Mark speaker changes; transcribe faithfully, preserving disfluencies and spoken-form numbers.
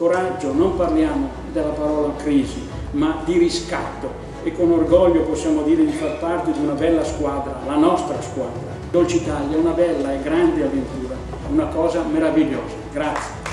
Speaker 1: Coraggio, non parliamo della parola crisi, ma di riscatto, e con orgoglio possiamo dire di far parte di una bella squadra, la nostra squadra. Dolce Italia è una bella e grande avventura, una cosa meravigliosa. Grazie.